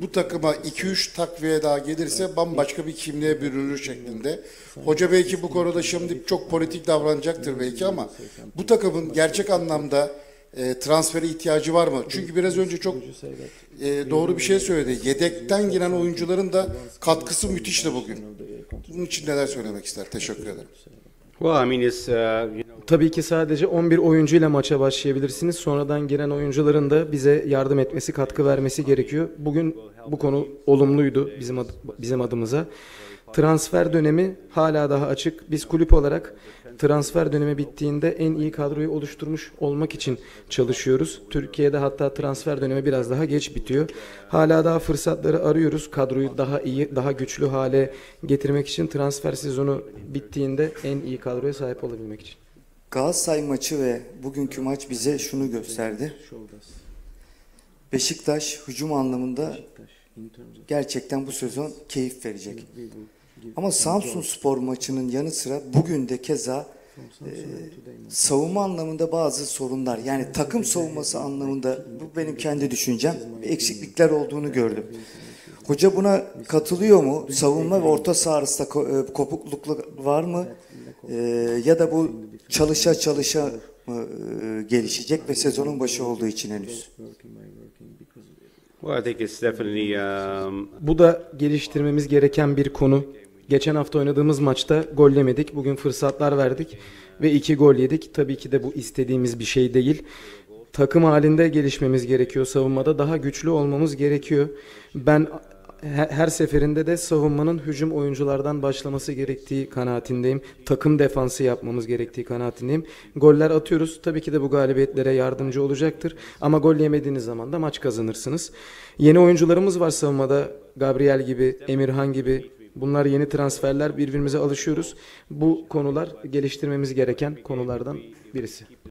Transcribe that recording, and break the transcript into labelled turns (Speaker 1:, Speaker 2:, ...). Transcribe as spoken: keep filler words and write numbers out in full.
Speaker 1: bu takıma iki üç takviye daha gelirse bambaşka bir kimliğe bürünür şeklinde. Hoca belki bu konuda şimdi çok politik davranacaktır belki ama bu takımın gerçek anlamda e, transfere ihtiyacı var mı? Çünkü biraz önce çok e, doğru bir şey söyledi. Yedekten giren oyuncuların da katkısı müthişti bugün. Bunun için neler söylemek ister? Teşekkür ederim.
Speaker 2: Well, I mean, it's, uh, you know,
Speaker 3: Tabii ki sadece on bir oyuncuyla maça başlayabilirsiniz. Sonradan giren oyuncuların da bize yardım etmesi, katkı vermesi gerekiyor. Bugün bu konu olumluydu bizim ad- bizim adımıza. Transfer dönemi hala daha açık. Biz kulüp olarak transfer dönemi bittiğinde en iyi kadroyu oluşturmuş olmak için çalışıyoruz. Türkiye'de hatta transfer dönemi biraz daha geç bitiyor. Hala daha fırsatları arıyoruz. Kadroyu daha iyi, daha güçlü hale getirmek için transfer sezonu bittiğinde en iyi kadroya sahip olabilmek için.
Speaker 4: Galatasaray maçı ve bugünkü maç bize şunu gösterdi. Beşiktaş hücum anlamında gerçekten bu sezon keyif verecek. Ama Samsunspor maçının yanı sıra bugün de keza e, savunma anlamında bazı sorunlar, yani takım savunması anlamında, bu benim kendi düşüncem, eksiklikler olduğunu gördüm. Hoca buna katılıyor mu? Savunma ve orta saha arasında ko- e, kopukluk var mı? E, ya da bu çalışa çalışa mı e, gelişecek ve sezonun başı olduğu için henüz?
Speaker 2: well, I think it's definitely, um,
Speaker 3: Bu da geliştirmemiz gereken bir konu. Geçen hafta oynadığımız maçta gol yemedik. Bugün fırsatlar verdik ve iki gol yedik. Tabii ki de bu istediğimiz bir şey değil. Takım halinde gelişmemiz gerekiyor. Savunmada daha güçlü olmamız gerekiyor. Ben he- her seferinde de savunmanın hücum oyunculardan başlaması gerektiği kanaatindeyim. Takım defansı yapmamız gerektiği kanaatindeyim. Goller atıyoruz. Tabii ki de bu galibiyetlere yardımcı olacaktır. Ama gol yemediğiniz zaman da maç kazanırsınız. Yeni oyuncularımız var savunmada. Gabriel gibi, Emirhan gibi. Bunlar yeni transferler. Birbirimize alışıyoruz. Bu konular geliştirmemiz gereken konulardan birisi.